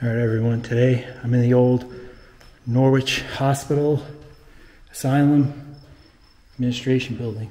Alright everyone, today I'm in the old Norwich Hospital, Asylum, Administration Building.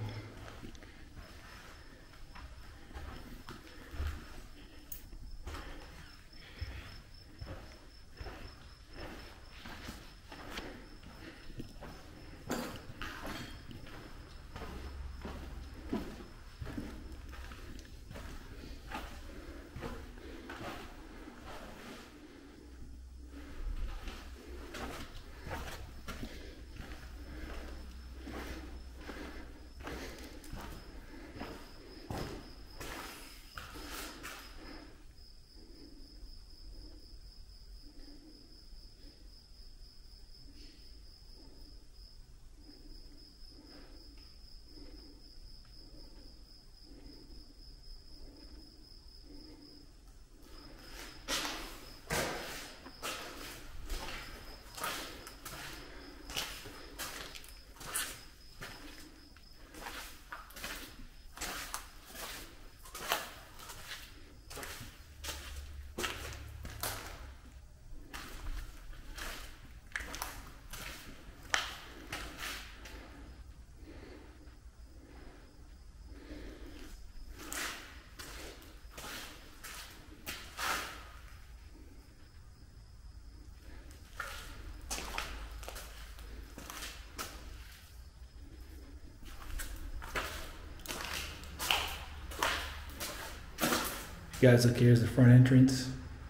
You guys, look, here's the front entrance.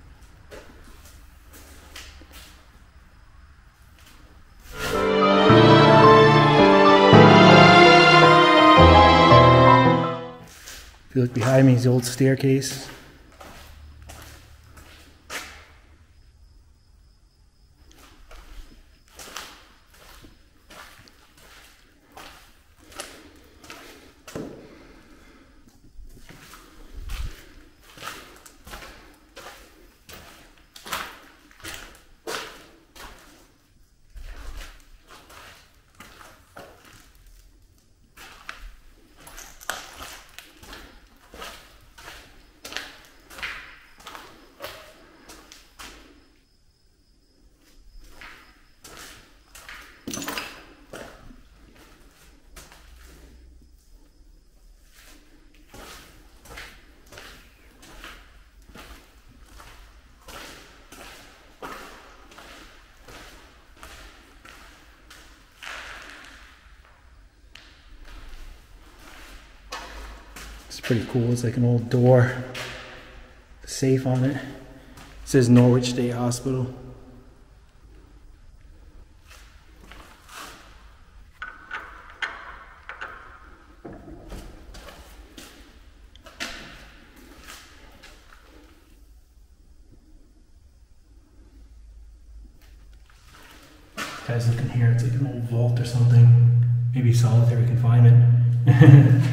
If you look behind me is the old staircase. It's pretty cool. It's like an old door, safe on it. It says Norwich State Hospital. Guys, look in here. It's like an old vault or something. Maybe solitary confinement.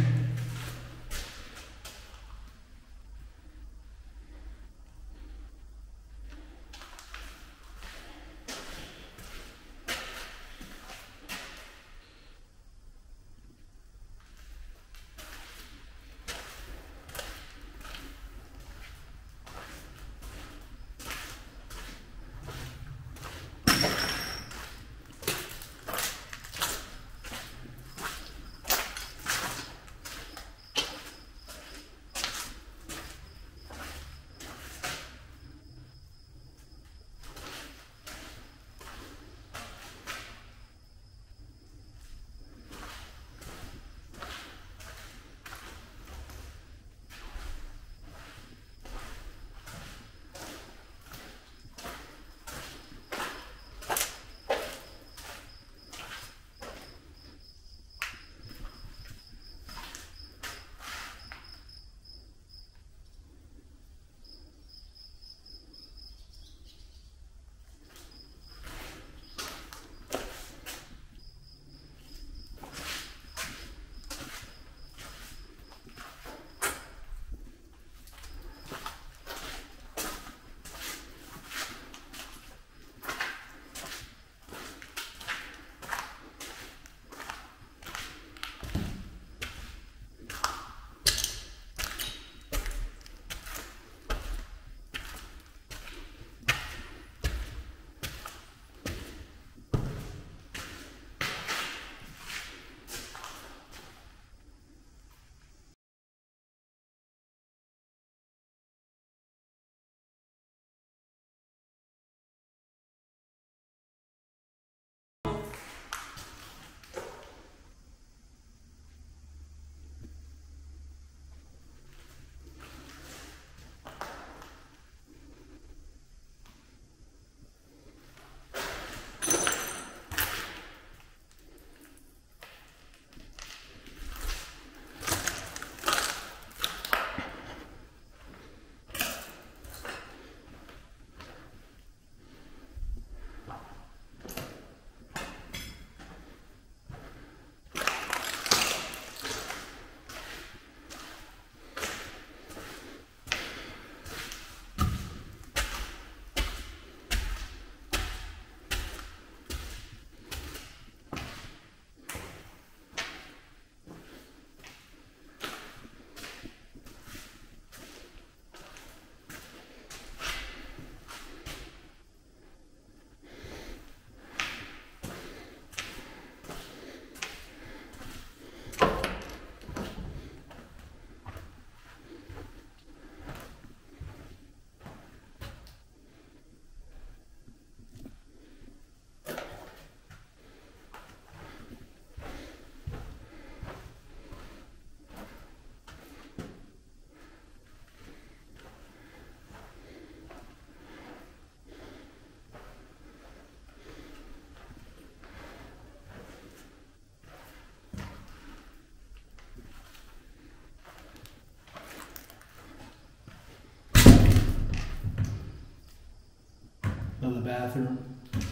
Another bathroom.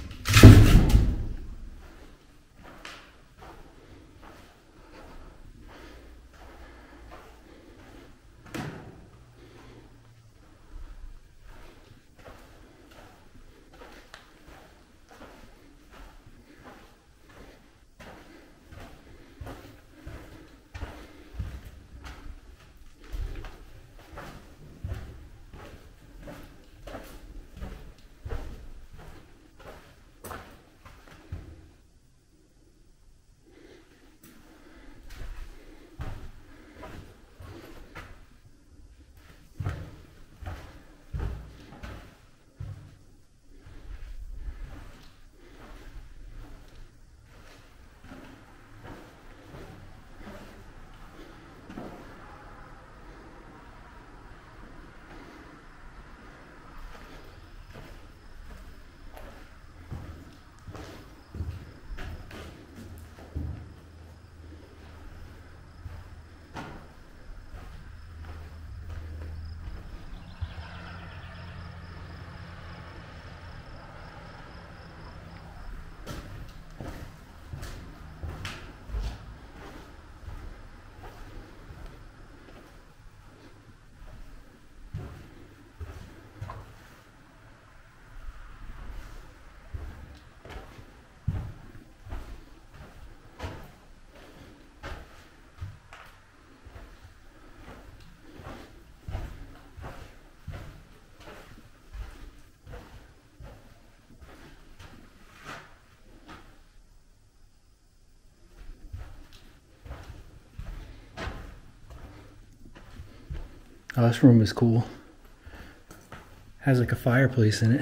Oh, this room is cool. Has like a fireplace in it.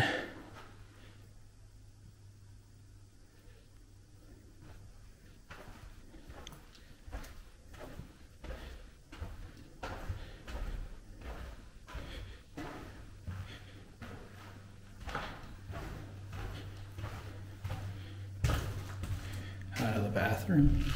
Out of the bathroom.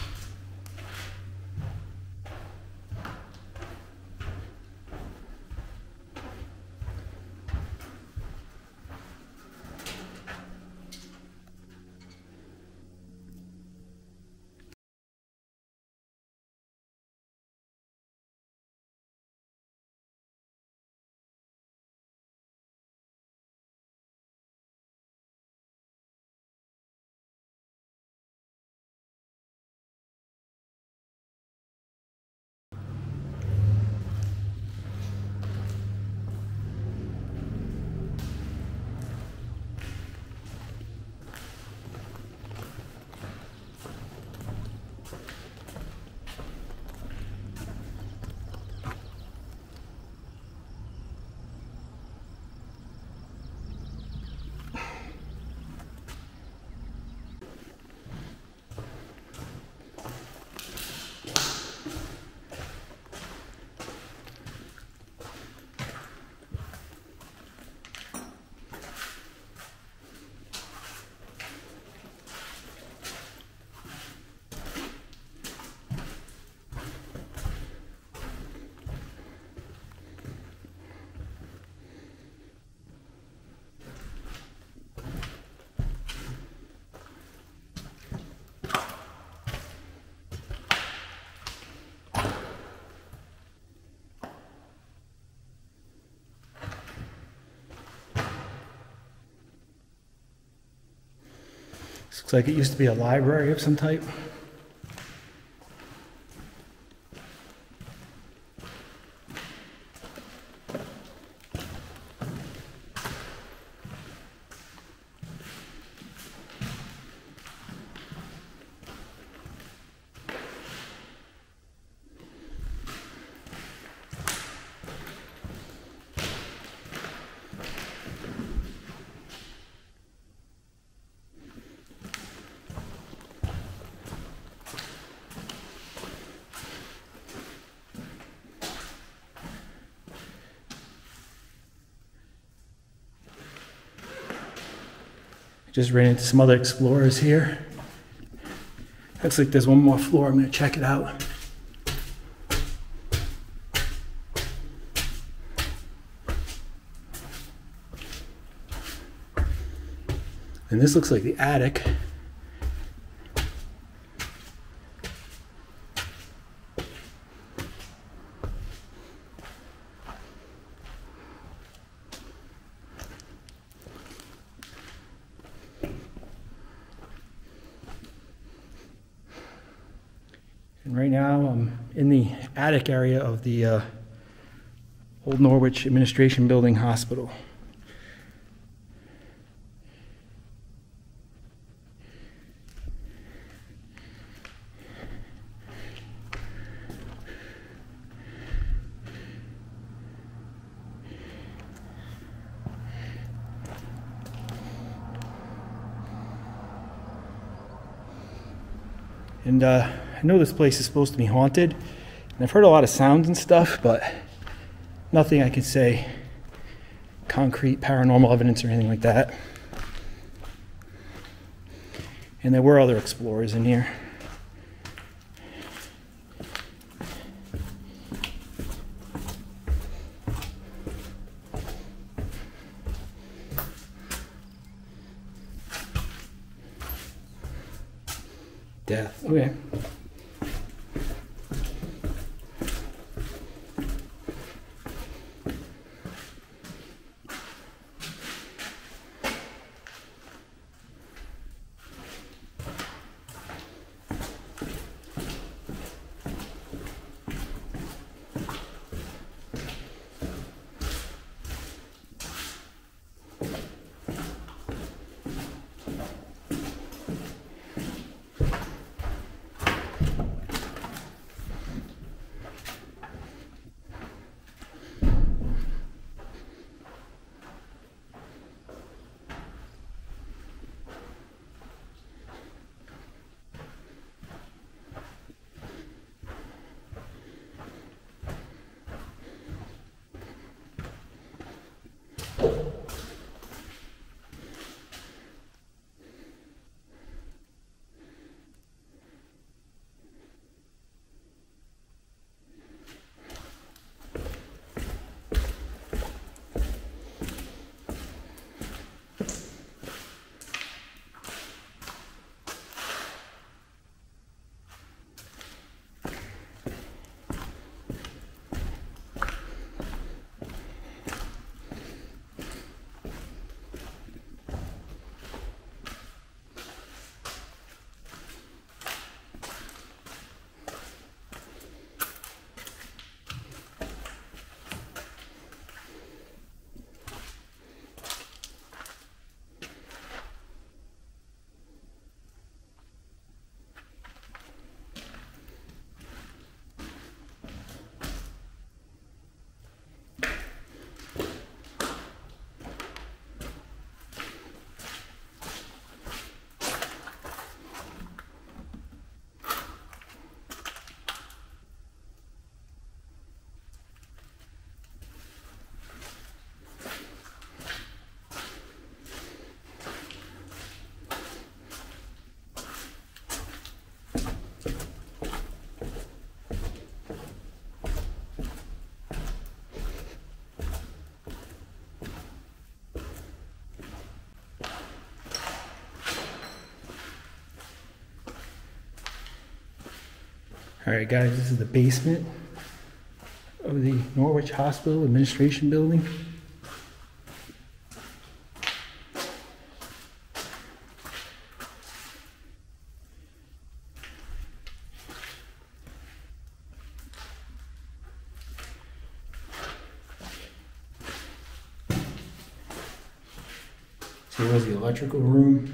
This looks like it used to be a library of some type. Just ran into some other explorers here. Looks like there's one more floor. I'm gonna check it out. And this looks like the attic. And right now I'm in the attic area of the Old Norwich Administration Building Hospital. And I know this place is supposed to be haunted, and I've heard a lot of sounds and stuff, but nothing I can say concrete paranormal evidence or anything like that. And there were other explorers in here. Death. Okay. Alright guys, this is the basement of the Norwich Hospital Administration Building. So here's the electrical room.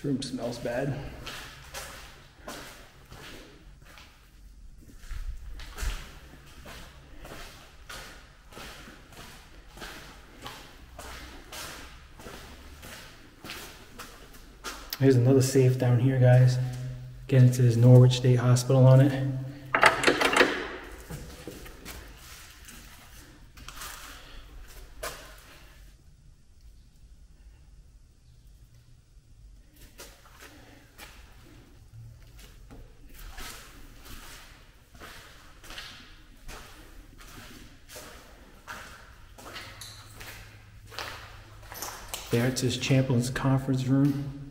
room smells bad. Here's another safe down here, guys. Again, it says Norwich State Hospital on it. There it says Champion's conference room.